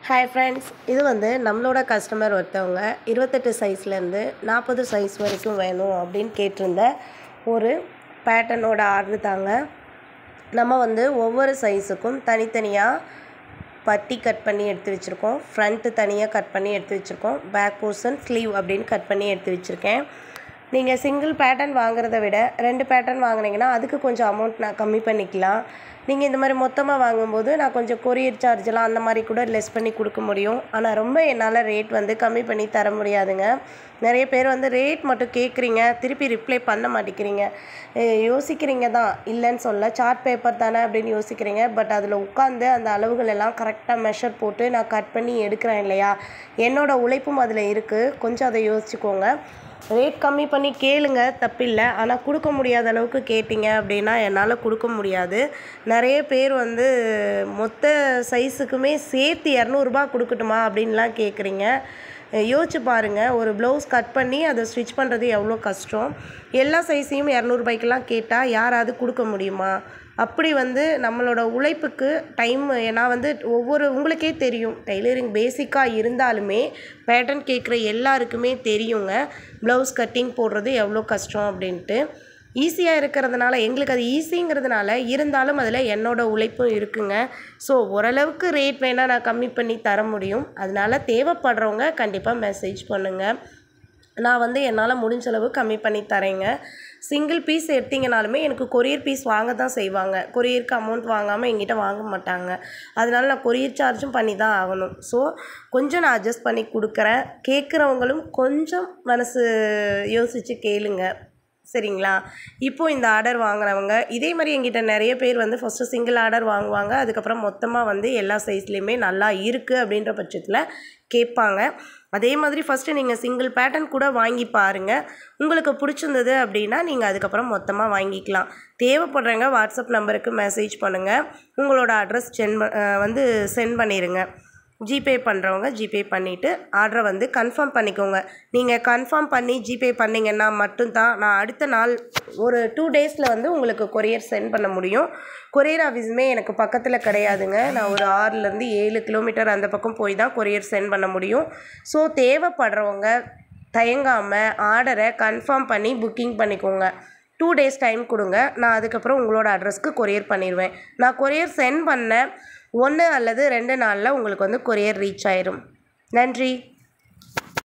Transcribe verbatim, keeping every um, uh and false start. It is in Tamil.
ஹாய் ஃப்ரெண்ட்ஸ், இது வந்து நம்மளோட கஸ்டமர் ஒருத்தவங்க இருபத்தெட்டு சைஸ்லேருந்து நாற்பது சைஸ் வரைக்கும் வேணும் அப்படின்னு கேட்டிருந்த ஒரு பேட்டர்னோட ஆர்டர் தாங்க. நம்ம வந்து ஒவ்வொரு சைஸுக்கும் தனித்தனியாக பட்டி கட் பண்ணி எடுத்து வச்சுருக்கோம். ஃப்ரண்ட்டு தனியாக கட் பண்ணி எடுத்து வச்சுருக்கோம். பேக் போர்ஷன் ஸ்லீவ் அப்படின்னு கட் பண்ணி எடுத்து வச்சுருக்கேன். நீங்கள் சிங்கிள் பேட்டர்ன் வாங்குறத விட ரெண்டு பேட்டர்ன் வாங்கினீங்கன்னா அதுக்கு கொஞ்சம் அமௌண்ட் நான் கம்மி பண்ணிக்கலாம். நீங்கள் இந்த மாதிரி மொத்தமாக வாங்கும்போது நான் கொஞ்சம் கொரியர் சார்ஜெலாம் அந்த மாதிரி கூட லெஸ் பண்ணி கொடுக்க முடியும். ஆனால் ரொம்ப என்னால் ரேட் வந்து கம்மி பண்ணி தர முடியாதுங்க. நிறைய பேர் வந்து ரேட் மட்டும் கேட்குறீங்க, திருப்பி ரிப்ளை பண்ண மாட்டேங்கிறீங்க. யோசிக்கிறீங்க தான், இல்லைன்னு சொல்ல, சார்ட் பேப்பர் தானே அப்படின்னு யோசிக்கிறீங்க. பட் அதில் உட்காந்து அந்த அளவுகள் எல்லாம் கரெக்டாக மெஷர் போட்டு நான் கட் பண்ணி எடுக்கிறேன் இல்லையா, என்னோடய உழைப்பும் அதில் இருக்குது. கொஞ்சம் அதை யோசிச்சுக்கோங்க. ரேட் கம்மி பண்ணி கேளுங்க, தப்பில்லை. ஆனால் கொடுக்க முடியாத அளவுக்கு கேட்டிங்க அப்படின்னா என்னால் கொடுக்க முடியாது. நிறைய பேர் வந்து மொத்த சைஸுக்குமே சேர்த்து இரநூறுபா கொடுக்கட்டுமா அப்படின்லாம் கேட்குறீங்க. யோசிச்சு பாருங்கள், ஒரு ப்ளவுஸ் கட் பண்ணி அதை ஸ்டிச் பண்ணுறது எவ்வளோ கஷ்டம். எல்லா சைஸையும் இரநூறுபாய்க்கெல்லாம் கேட்டால் யாராவது கொடுக்க முடியுமா? அப்படி வந்து நம்மளோட உழைப்புக்கு டைம், நான் வந்து ஒவ்வொரு உங்களுக்கே தெரியும், டெய்லரிங் பேசிக்காக இருந்தாலுமே பேட்டர்ன் கேட்குற எல்லாருக்குமே தெரியுங்க ப்ளவுஸ் கட்டிங் போடுறது எவ்வளோ கஷ்டம் அப்படின்ட்டு. ஈஸியாக இருக்கிறதுனால, எங்களுக்கு அது ஈஸிங்கிறதுனால, இருந்தாலும் அதில் என்னோடய உழைப்பும் இருக்குங்க. ஸோ ஓரளவுக்கு ரேட் வேணால் நான் கம்மி பண்ணி தர முடியும். அதனால் தேவைப்படுறவங்க கண்டிப்பாக மெசேஜ் பண்ணுங்கள். நான் வந்து என்னால் முடிஞ்ச அளவு கம்மி பண்ணி தரேங்க. சிங்கிள் பீஸ் எடுத்திங்கனாலுமே எனக்கு கொரியர் பீஸ் வாங்க தான் செய்வாங்க. கொரியருக்கு அமௌண்ட் வாங்காமல் எங்கிட்ட வாங்க மாட்டாங்க. அதனால நான் கொரியர் சார்ஜும் பண்ணி தான் ஆகணும். ஸோ கொஞ்சம் நான் அட்ஜஸ்ட் பண்ணி கொடுக்குறேன். கேட்குறவங்களும் கொஞ்சம் மனசு யோசித்து கேளுங்க, சரிங்களா? இப்போது இந்த ஆர்டர் வாங்குறவங்க இதே மாதிரி எங்கிட்ட நிறைய பேர் வந்து ஃபஸ்ட்டு சிங்கிள் ஆர்டர் வாங்குவாங்க. அதுக்கப்புறம் மொத்தமாக வந்து எல்லா சைஸ்லேயுமே நல்லா இருக்குது அப்படின்ற பட்சத்தில் கேட்பாங்க. அதே மாதிரி ஃபஸ்ட்டு நீங்கள் சிங்கிள் பேட்டர்ன் கூட வாங்கி பாருங்கள். உங்களுக்கு பிடிச்சிருந்தது அப்படின்னா நீங்கள் அதுக்கப்புறம் மொத்தமாக வாங்கிக்கலாம். தேவைப்படுறவங்க வாட்ஸ்அப் நம்பருக்கு மெசேஜ் பண்ணுங்கள். உங்களோட அட்ரஸ் சென்ட் வந்து சென்ட் பண்ணிடுங்க. ஜிபே பண்ணுறவங்க ஜிபே பண்ணிவிட்டு ஆர்டரை வந்து கன்ஃபார்ம் பண்ணிக்கோங்க. நீங்கள் கன்ஃபார்ம் பண்ணி ஜிபே பண்ணிங்கன்னா மட்டும்தான் நான் அடுத்த நாள் ஒரு டூ டேஸில் வந்து உங்களுக்கு கொரியர் சென்ட் பண்ண முடியும். கொரியர் ஆஃபீஸுமே எனக்கு பக்கத்தில் கிடையாதுங்க. நான் ஒரு ஆறுலேருந்து ஏழு கிலோமீட்டர் அந்த பக்கம் போய் தான் கொரியர் சென்ட் பண்ண முடியும். ஸோ தேவைப்படுறவங்க தயங்காமல் ஆர்டரை கன்ஃபார்ம் பண்ணி புக்கிங் பண்ணிக்கோங்க. டூ டேஸ் டைம் கொடுங்க. நான் அதுக்கப்புறம் உங்களோட அட்ரஸ்க்கு கொரியர் பண்ணிடுவேன். நான் கொரியர் சென்ட் பண்ண ஒன்று அல்லது ரெண்டு நாளில் உங்களுக்கு வந்து கொரியர் ரீச் ஆயிரும். நன்றி.